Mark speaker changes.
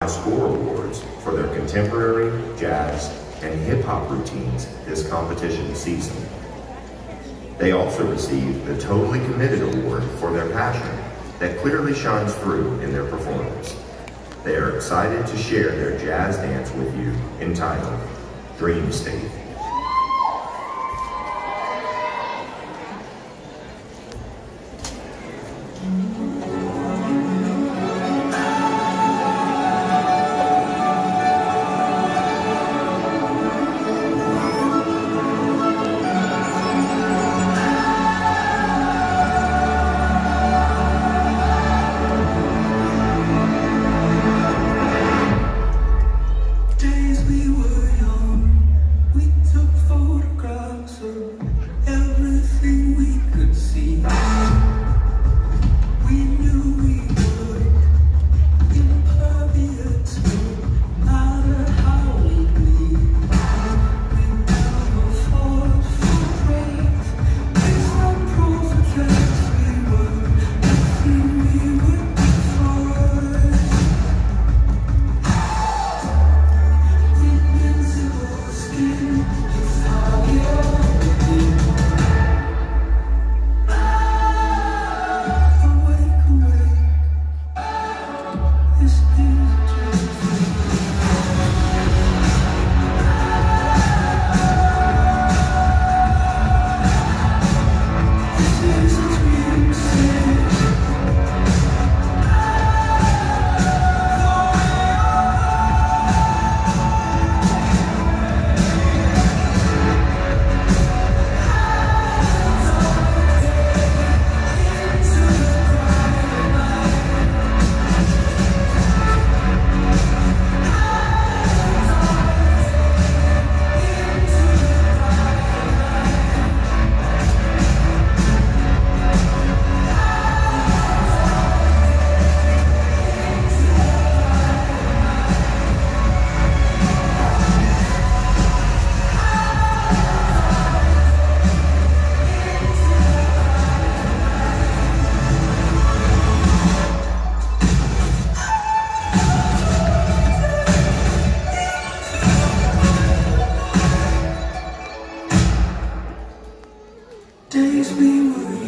Speaker 1: Score awards for their contemporary, jazz, and hip-hop routines this competition season. They also received the Totally Committed Award for their passion that clearly shines through in their performance. They are excited to share their jazz dance with you entitled Dream State.
Speaker 2: Days we were